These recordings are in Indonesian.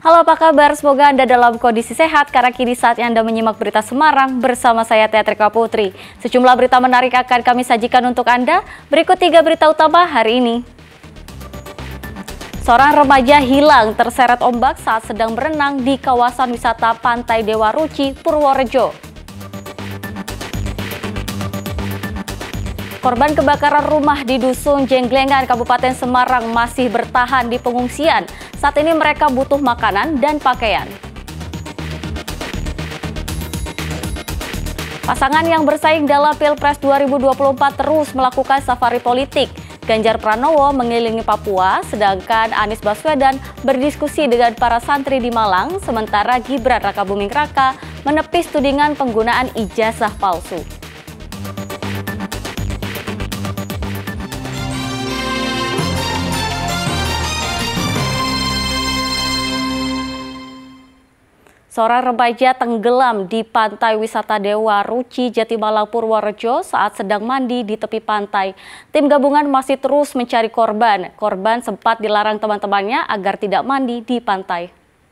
Halo, apa kabar? Semoga Anda dalam kondisi sehat karena kini saatnya Anda menyimak berita Semarang bersama saya Teatrika Putri. Sejumlah berita menarik akan kami sajikan untuk Anda. Berikut 3 berita utama hari ini. Seorang remaja hilang terseret ombak saat sedang berenang di kawasan wisata Pantai Dewa Ruci, Purworejo. Korban kebakaran rumah di Dusun Jengglengan, Kabupaten Semarang masih bertahan di pengungsian. Saat ini mereka butuh makanan dan pakaian. Pasangan yang bersaing dalam Pilpres 2024 terus melakukan safari politik. Ganjar Pranowo mengelilingi Papua, sedangkan Anies Baswedan berdiskusi dengan para santri di Malang, sementara Gibran Rakabuming Raka menepis tudingan penggunaan ijazah palsu. Seorang remaja tenggelam di pantai wisata Dewa Ruci, Jatimalang, Purworejo saat sedang mandi di tepi pantai. Tim gabungan masih terus mencari korban. Korban sempat dilarang teman-temannya agar tidak mandi di pantai.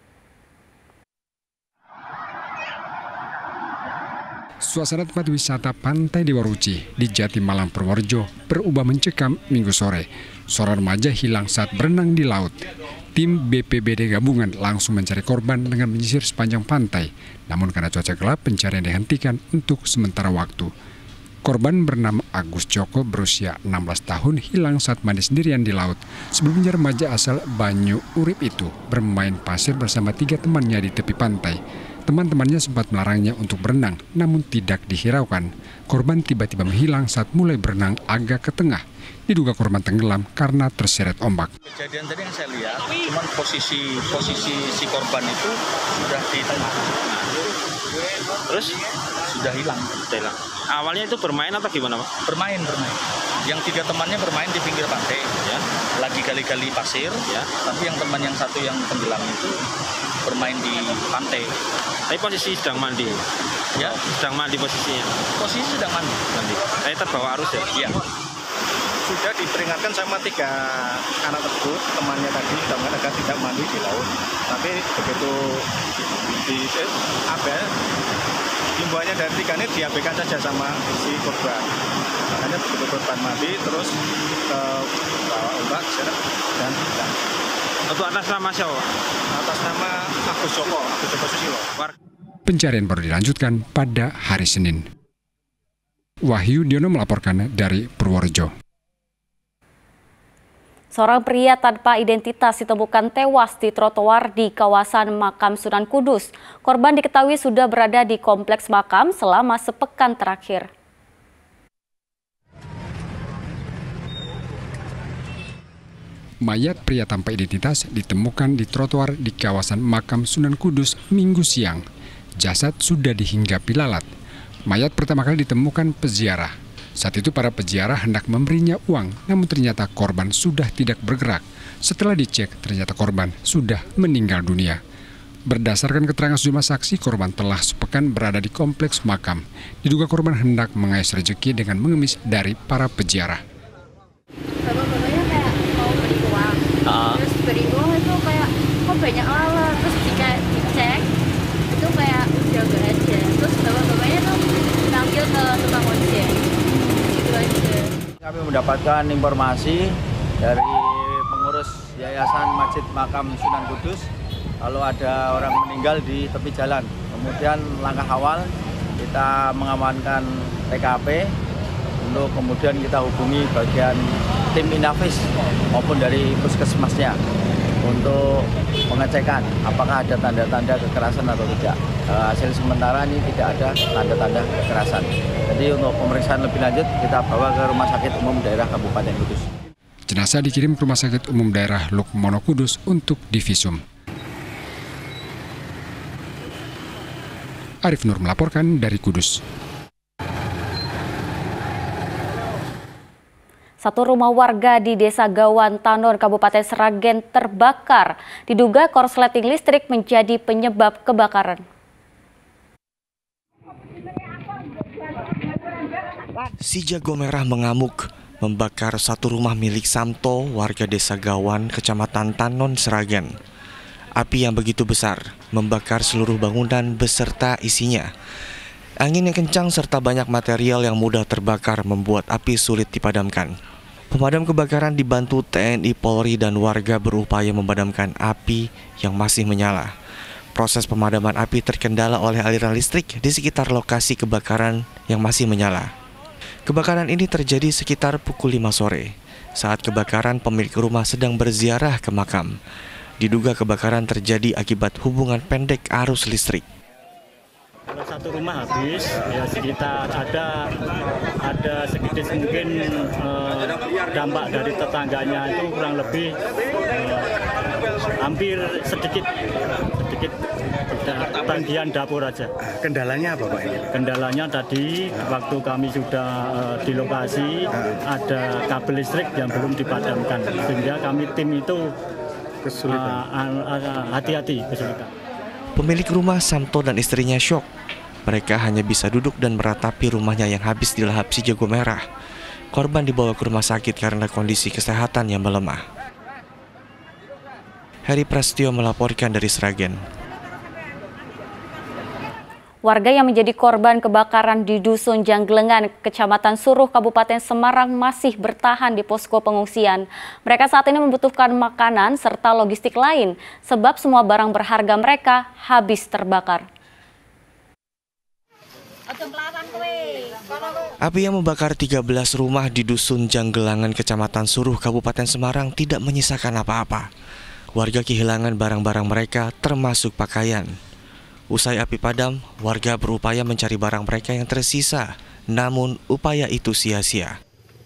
Suasana tempat wisata Pantai Dewa Ruci di Jatimalang, Purworejo berubah mencekam Minggu sore. Seorang remaja hilang saat berenang di laut. Tim BPBD gabungan langsung mencari korban dengan menyisir sepanjang pantai. Namun karena cuaca gelap, pencarian dihentikan untuk sementara waktu. Korban bernama Agus Joko berusia 16 tahun hilang saat mandi sendirian di laut. Sebelumnya remaja asal Banyu Urip itu bermain pasir bersama 3 temannya di tepi pantai. Teman-temannya sempat melarangnya untuk berenang, namun tidak dihiraukan. Korban tiba-tiba menghilang saat mulai berenang agak ke tengah. Diduga korban tenggelam karena terseret ombak. Kejadian tadi yang saya lihat, cuman posisi si korban itu sudah di tengah. Terus sudah hilang. Awalnya itu bermain atau gimana, Pak? Bermain. Yang 3 temannya bermain di pinggir pantai, ya. Lagi gali-gali pasir, ya. Tapi yang teman yang satu yang tenggelam itu bermain di pantai. Tapi posisi sedang mandi. Ya, sedang mandi posisinya. Posisi sedang mandi. Tapi terbawa arus ya? Iya. Sudah diperingatkan sama 3 anak tersebut, temannya tadi, agar tidak mandi di laut. Tapi begitu himbauannya dari 3 ini diabaikan saja sama si korban. Makanya begitu korban mandi, terus bawa ombak, dan hilang. Untuk atas nama siapa? Atas nama Agus Joko Susilo. Pencarian baru dilanjutkan pada hari Senin. Wahyu Diono melaporkan dari Purworejo. Seorang pria tanpa identitas ditemukan tewas di trotoar di kawasan makam Sunan Kudus. Korban diketahui sudah berada di kompleks makam selama sepekan terakhir. Mayat pria tanpa identitas ditemukan di trotoar di kawasan makam Sunan Kudus Minggu siang. Jasad sudah dihinggapi lalat. Mayat pertama kali ditemukan peziarah. Saat itu para peziarah hendak memberinya uang, namun ternyata korban sudah tidak bergerak. Setelah dicek, ternyata korban sudah meninggal dunia. Berdasarkan keterangan sejumlah saksi, korban telah sepekan berada di kompleks makam. Diduga korban hendak mengais rezeki dengan mengemis dari para peziarah. Bapak-bapaknya kayak mau beri uang, terus beri uang itu kayak kok banyak lalat, terus jika dicek itu kayak udah gak ada, terus bapak-bapaknya tuh panggil ke tukang ojek. Kami mendapatkan informasi dari pengurus Yayasan Masjid Makam Sunan Kudus kalau ada orang meninggal di tepi jalan. Kemudian langkah awal kita mengamankan TKP untuk kemudian kita hubungi bagian tim Inavis maupun dari puskesmasnya untuk pengecekan apakah ada tanda-tanda kekerasan atau tidak. Hasil sementara ini tidak ada tanda-tanda kekerasan. Jadi untuk pemeriksaan lebih lanjut kita bawa ke Rumah Sakit Umum Daerah Kabupaten Kudus. Jenazah dikirim ke Rumah Sakit Umum Daerah Lukmono Kudus untuk divisum. Arif Nur melaporkan dari Kudus. Satu rumah warga di Desa Gawan Tanon, Kabupaten Sragen terbakar. Diduga korsleting listrik menjadi penyebab kebakaran. Si jago merah mengamuk membakar satu rumah milik Samto, warga Desa Gawan, Kecamatan Tanon, Sragen. Api yang begitu besar membakar seluruh bangunan beserta isinya. Angin yang kencang serta banyak material yang mudah terbakar membuat api sulit dipadamkan. Pemadam kebakaran dibantu TNI, Polri, dan warga berupaya memadamkan api yang masih menyala. Proses pemadaman api terkendala oleh aliran listrik di sekitar lokasi kebakaran yang masih menyala. Kebakaran ini terjadi sekitar pukul 5 sore. Saat kebakaran, pemilik rumah sedang berziarah ke makam. Diduga kebakaran terjadi akibat hubungan pendek arus listrik. Kalau satu rumah habis, ya sekitar ada sedikit mungkin dampak dari tetangganya itu kurang lebih hampir sedikit tanggihan dapur aja. Kendalanya apa Pak ini? Kendalanya tadi waktu kami sudah di lokasi ada kabel listrik yang belum dipadamkan, sehingga kami tim itu kesulitan. Hati-hati kesulitan. Pemilik rumah Samto dan istrinya syok. Mereka hanya bisa duduk dan meratapi rumahnya yang habis dilahap si jago merah. Korban dibawa ke rumah sakit karena kondisi kesehatan yang melemah. Heri Prastio melaporkan dari Sragen. Warga yang menjadi korban kebakaran di Dusun Jangglengan, Kecamatan Suruh, Kabupaten Semarang masih bertahan di posko pengungsian. Mereka saat ini membutuhkan makanan serta logistik lain, sebab semua barang berharga mereka habis terbakar. Api yang membakar 13 rumah di Dusun Jangglengan, Kecamatan Suruh, Kabupaten Semarang tidak menyisakan apa-apa. Warga kehilangan barang-barang mereka termasuk pakaian. Usai api padam, warga berupaya mencari barang mereka yang tersisa, namun upaya itu sia-sia.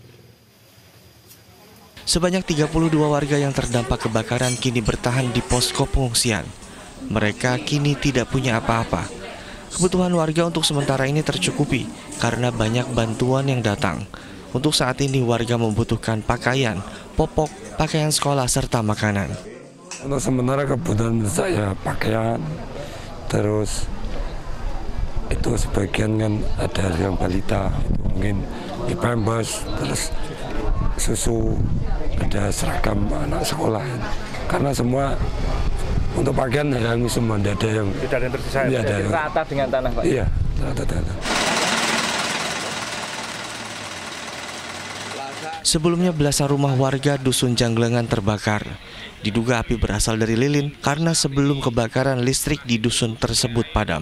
Sebanyak 32 warga yang terdampak kebakaran kini bertahan di posko pengungsian. Mereka kini tidak punya apa-apa. Kebutuhan warga untuk sementara ini tercukupi karena banyak bantuan yang datang. Untuk saat ini warga membutuhkan pakaian, popok, pakaian sekolah, serta makanan. Untuk sementara kebutuhan saya pakaian, terus itu sebagian kan ada yang balita, itu mungkin pampers, terus susu, ada seragam anak sekolah. Karena semua untuk pakaian hangus semua, tidak ada yang tersisa. Iya, rata dengan tanah Pak? Iya, rata tanah. Sebelumnya belasan rumah warga Dusun Jangglengan terbakar. Diduga api berasal dari lilin karena sebelum kebakaran listrik di dusun tersebut padam.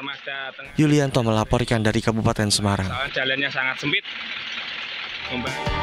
Yulianto melaporkan dari Kabupaten Semarang. Jalannya sangat sempit.